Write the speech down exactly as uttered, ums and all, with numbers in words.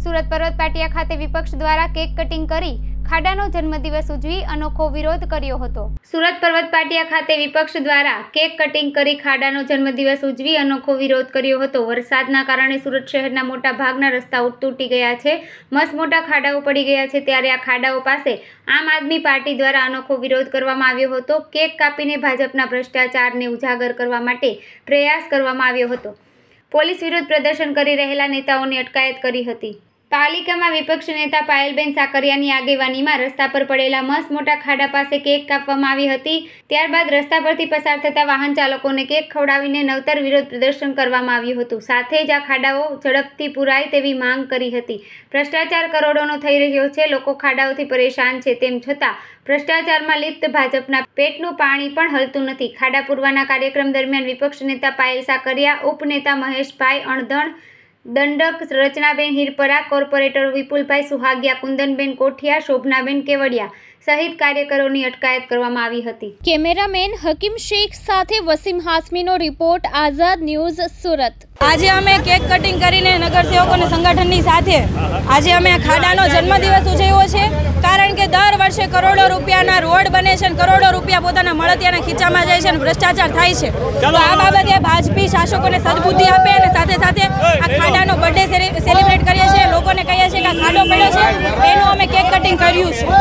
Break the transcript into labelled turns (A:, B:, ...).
A: સુરત પર્વત પાટિયા ખાતે વિપક્ષ દ્વારા કેક કટિંગ કરી ખાડાનો જન્મદિવસ ઉજવી અનોખો વિરોધ કર્યો હતો। સુરત પર્વત પાટિયા ખાતે વિપક્ષ દ્વારા કેક કટિંગ કરી ખાડાનો જન્મદિવસ ઉજવી અનોખો વિરોધ કર્યો હતો। વરસાદના કારણે સુરત શહેરના મોટા ભાગના રસ્તાઓ તૂટી ગયા છે, મસ્ત મોટા ખાડાઓ પડી ગયા છે, ત્યારે આ ખાડાઓ પાસે આમ આદમી પાર્ટી દ્વારા અનોખો વિરોધ કરવામાં આવ્યો હતો। કેક કાપીને ભાજપના ભ્રષ્ટાચારને ઉજાગર કરવા માટે પ્રયાસ કરવામાં આવ્યો હતો। પોલીસ વિરુદ્ધ પ્રદર્શન કરી રહેલા નેતાઓની અટકાયત કરી હતી। પાલિકામાં વિપક્ષ નેતા પાયલબેન સાકરિયાની આગેવાનીમાં રસ્તા પર પડેલા મસ્ત મોટા ખાડા પાસે કેક કાપવામાં આવી હતી। ત્યારબાદ રસ્તા પરથી પસાર થતા વાહન ચાલકોને કેક ખવડાવીને નવતર વિરોધ પ્રદર્શન કરવામાં આવ્યું હતું। સાથે જ આ ખાડાઓ ઝડપથી પૂરાય તેવી માંગ કરી હતી। ભ્રષ્ટાચાર કરોડોનો થઈ રહ્યો છે, લોકો ખાડાઓથી પરેશાન છે, તેમ છતાં ભ્રષ્ટાચારમાં લિપ્ત ભાજપના પેટનું પાણી પણ હલતું નથી। ખાડા પૂરવાના કાર્યક્રમ દરમિયાન વિપક્ષ નેતા પાયલ સાકરિયા, ઉપનેતા મહેશભાઈ અણધણ, દંડક રચનાબેન હિરપરા, કોર્પોરેટરો વિપુલભાઈ સુહાગિયા, કુંદનબેન કોઠિયા, શોભનાબેન કેવડિયા સહિત કાર્યકરોની અટકાયત કરવામાં આવી હતી।
B: કેમેરામેન હકીમ શેખ સાથે વસીમ હાસમીનો રિપોર્ટ, આઝાદ ન્યૂઝ, સુરત।
C: આજે અમે કેક કટિંગ કરીને નગરસેવકોને સંગઠનની સાથે આજે અમે ખાડાનો જન્મદિવસ ઉજવ્યો છે, કારણ કે દર વર્ષે કરોડો રૂપિયાના રોડ બને છે, કરોડો રૂપિયા પોતાના મળતિયાના ખીચામાં જાય છે અને ભ્રષ્ટાચાર થાય છે। તો આ બાબતે ભાજપી શાસકોને સદબુદ્ધિ આપે અને સાથે સાથે આ ખાડાનો બર્થડે સેલિબ્રેટ કરીએ છીએ, લોકોને કહીએ છીએ કે આ ખાડો પડ્યો છે, એનું અમે કેક કટિંગ કર્યું છે।